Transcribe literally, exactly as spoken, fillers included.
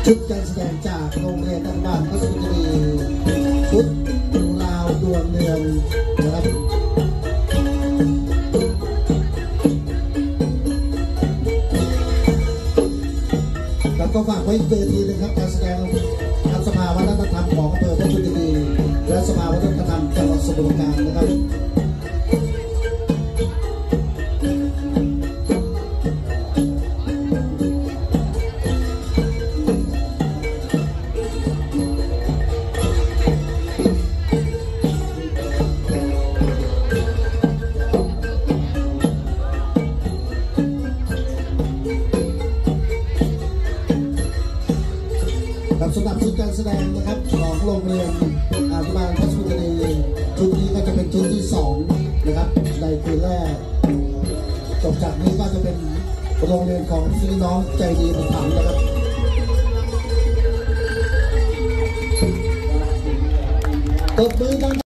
ชุดการแสดงจากโรงเรียนอนุบาลพัชบุรีชุดดูลาวดวงเดือนนะครับแล้วก็ฝากไว้เวทีนึงครับการแสดงทางสภาวัฒนธรรมของอำเภอพัชบุรีและสภาวัฒนธรรมจังหวัดสมุทรปราการนะครับสำหรับชุดการแสดงนะครับของโรงเรียนอนุบาลพัชบุรีชุดนี้ก็จะเป็นชุดที่สองนะครับในคืนแรกจบจากนี้ก็จะเป็นโรงเรียนของพี่น้องใจดีบุญธรรมนะครับตบมือดัง